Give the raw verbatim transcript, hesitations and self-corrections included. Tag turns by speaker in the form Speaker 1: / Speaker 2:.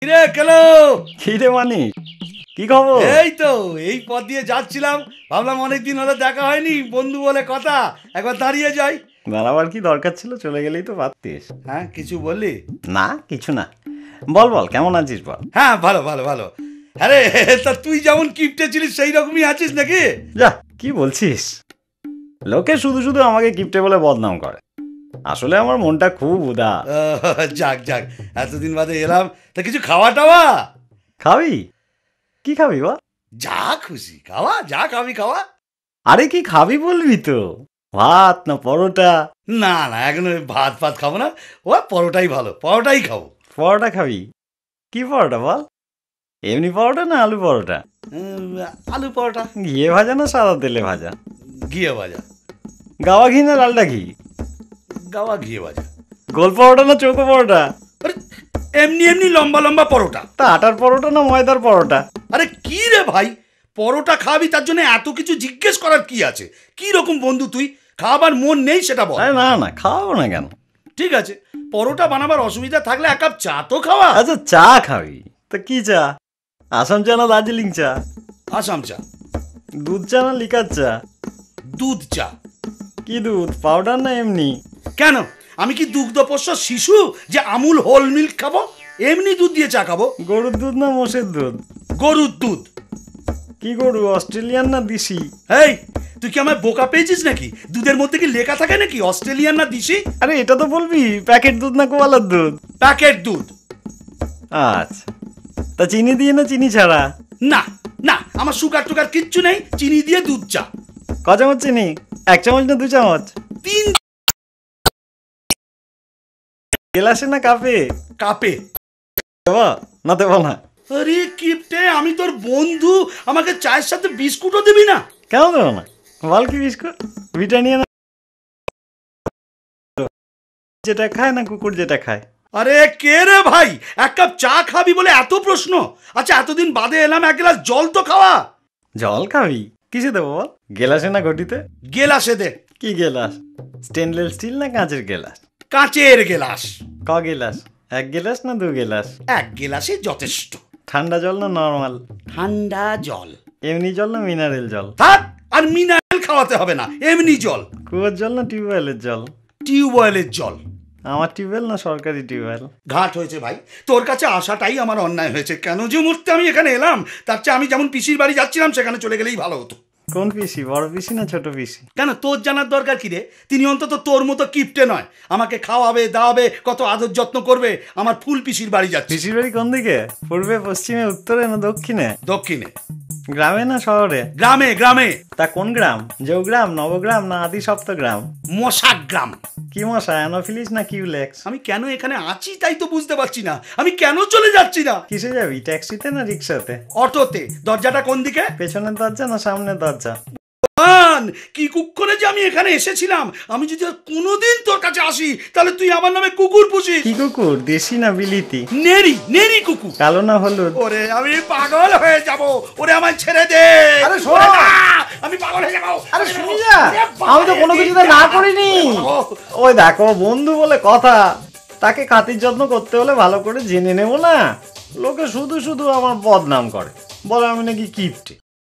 Speaker 1: কিরে কেলো
Speaker 2: কিরে মানি কি খবর?
Speaker 1: এই তো এই পথ দিয়ে যাচ্ছিলাম, ভাবলাম অনেকদিন হলো দেখা হয়নি, বন্ধু বলে কথা, একবার দাঁড়িয়ে যাই।
Speaker 2: দাঁড়াবার কি দরকার ছিল? চলে গেলেই তো পারতিস।
Speaker 1: হ্যাঁ কিছু বললি?
Speaker 2: না কিছু না, বল বল কেমন আছিস বল।
Speaker 1: হ্যাঁ ভালো ভালো ভালো। আরে তা তুই যেমন কিপটে ছিলিস সেই রকমই আছিস নাকি?
Speaker 2: যা কি বলছিস, লোকে শুধু শুধু আমাকে কিপটে বলে বদনাম করে, আসলে আমার মনটা খুব উদার।
Speaker 1: যাক যাক, এতদিন বাদে এলাম, তা কিছু খাওয়া টাওয়া?
Speaker 2: খাবি? কি খাবি বা?
Speaker 1: যা খুশি খাওয়া, যা খাবি খাওয়া।
Speaker 2: আরে কি খাবি বলবি তো, ভাত না পরোটা?
Speaker 1: না না এখন ভাত ভাত খাবো না, ও পরোটাই ভালো, পরোটাই খাবো।
Speaker 2: পরোটা খাবি? কি পরোটা বল? এমনি পরোটা না আলু পরোটা?
Speaker 1: আলু পরোটা।
Speaker 2: ঘিয়ে ভাজা না সাদা তেলে ভাজা?
Speaker 1: ঘিয়ে ভাজা।
Speaker 2: গাওয়া ঘি না ডালডা ঘি?
Speaker 1: গাওয়া ঘিয়ে ভাজা।
Speaker 2: গোল পরোটা না চৌকো পরোটা?
Speaker 1: আরে এমনি এমনি লম্বা লম্বা পরোটা।
Speaker 2: তা আটার পরোটা না ময়দার পরোটা?
Speaker 1: আরে কি রে ভাই, পরোটা খাবি তার জন্য এত কিছু জিজ্ঞেস করার কি আছে? কি রকম বন্ধু তুই, খাবার মন নেই সেটা বল।
Speaker 2: আরে না না খাওয়াবো না কেন?
Speaker 1: ঠিক আছে, পরোটা বানাবার অসুবিধা থাকলে এক কাপ চা তো খাওয়া।
Speaker 2: আচ্ছা চা খাবি তা কি চা? আসাম চা না দার্জিলিং চা?
Speaker 1: আসাম চা।
Speaker 2: দুধ চা না লিকার চা?
Speaker 1: দুধ চা।
Speaker 2: কি দুধ, পাউডার না এমনি?
Speaker 1: কেন, আমি কি দুগ্ধপোষ্য শিশু যে আমুল হোল মিল্ক খাবো? এমনি দুধ দিয়ে চা খাবো।
Speaker 2: গরুর দুধ না মোষের দুধ?
Speaker 1: গরুর দুধ।
Speaker 2: কি গরু, অস্ট্রেলিয়ান না দেশি?
Speaker 1: এই তুই কি আমায় বোকা পেয়েছিস নাকি? দুধের মধ্যে কি লেখা থাকে নাকি অস্ট্রেলিয়ান না দেশি?
Speaker 2: আরে এটা তো বলবি প্যাকেট দুধ না গোয়ালার দুধ?
Speaker 1: প্যাকেট দুধ।
Speaker 2: আচ্ছা, তা চিনি দিয়ে না চিনি ছাড়া?
Speaker 1: না না, আমার সুগার টুগার কিচ্ছু নেই, চিনি দিয়ে দুধ চা।
Speaker 2: ক চামচ চিনি, এক চামচ না দু চামচ?
Speaker 1: তিন।
Speaker 2: গ্লাসে না কাপে?
Speaker 1: কাপে।
Speaker 2: দেবা না দেবো না?
Speaker 1: আরে কিপটে, আমি তোর বন্ধু, আমাকে চায়ের সাথে বিস্কুটও দিবি না?
Speaker 2: কেন দেবো না বল, কি বিস্কুট? ব্রিটানিয়া না যেটা খায় না কুকুর যেটা খায়?
Speaker 1: আরে কে রে ভাই, এক কাপ চা খাবি বলে এত প্রশ্ন? আচ্ছা এতদিন বাদে এলাম, এক গ্লাস জল তো খাওয়া।
Speaker 2: জল খাবি? কিসে দেবো বল? গেলাসে না ঘটিতে?
Speaker 1: গেলাসে দে।
Speaker 2: কি গেলাস, স্টেনলেস স্টিল না কাঁচের গেলাস?
Speaker 1: কাঁচের গেলাস।
Speaker 2: ক গেলাস, এক গেলাস না দু গেলাস?
Speaker 1: এক গেলাসে যথেষ্ট।
Speaker 2: ঠান্ডা জল না নর্মাল?
Speaker 1: ঠান্ডা জল।
Speaker 2: এমনি জল না মিনারেল জল?
Speaker 1: থাক, আর মিনারেল খাওয়াতে হবে না, এমনি জল।
Speaker 2: কুয়োর জল না টিউবওয়েলের জল?
Speaker 1: টিউবওয়েলের জল।
Speaker 2: আমার টিউবওয়েল না সরকারি টিউবওয়েল?
Speaker 1: ঘাট হয়েছে ভাই, তোর কাছে আসাটাই আমার অন্যায় হয়েছে। কেন যে মুহূর্তে আমি এখানে এলাম, তার চেয়ে আমি যেমন পিসির বাড়ি যাচ্ছিলাম সেখানে চলে গেলেই ভালো হতো।
Speaker 2: কোন পিসি, বড় পিসি না ছোট পিসি?
Speaker 1: কেন তোর জানার দরকার কি রে? তিনি অন্তত তোর মতো কিপটে নয়, আমাকে খাওয়াবে দাওয়াবে, কত আদর যত্ন করবে। আমার ফুল পিসির বাড়ি যাচ্ছে।
Speaker 2: পিসির বাড়ি কোন দিকে, পূর্বে পশ্চিমে উত্তরে না দক্ষিণে?
Speaker 1: দক্ষিণে।
Speaker 2: গ্রামে না শহরে?
Speaker 1: গ্রামে গ্রামে।
Speaker 2: তা কোন গ্রাম, জৌগ্রাম নবগ্রাম না আদি সপ্তগ্রাম?
Speaker 1: মশাক গ্রাম।
Speaker 2: কি মশা, অ্যানোফিলিস না কিউলেক্স?
Speaker 1: আমি কেন এখানে আছি তাই তো বুঝতে পারছি না, আমি কেন চলে যাচ্ছি না।
Speaker 2: কিসে যাবি, ট্যাক্সিতে না রিক্সাতে?
Speaker 1: অটোতে। দরজাটা কোন দিকে?
Speaker 2: পেছনের দরজা না সামনের দরজা?
Speaker 1: কি কুক্ষণে যে আমি এখানে এসেছিলাম, আমি যদি কোনোদিন তোর কাছে আসি তাহলে তুই আমার নামে কুকুর পুষিস।
Speaker 2: কি কুকুর, দেশি না বিলিতি?
Speaker 1: নেরি নেরি কুকুর।
Speaker 2: কালো না হলুদ?
Speaker 1: ওরে আমি পাগল হয়ে যাব, ওরে আমায় ছেড়ে দে।
Speaker 2: আরে শোন,
Speaker 1: আমি পাগল হয়ে যাব।
Speaker 2: আরে শুনি না, আমি তো কোনো কিছুতে না করিনি। ওই দেখো বন্ধু বলে কথা, তাকে খাতির যত্ন করতে হলে ভালো করে জেনে নেবো না? লোকে শুধু শুধু আমার বদনাম করে, বলে আমি নাকি কিপটে।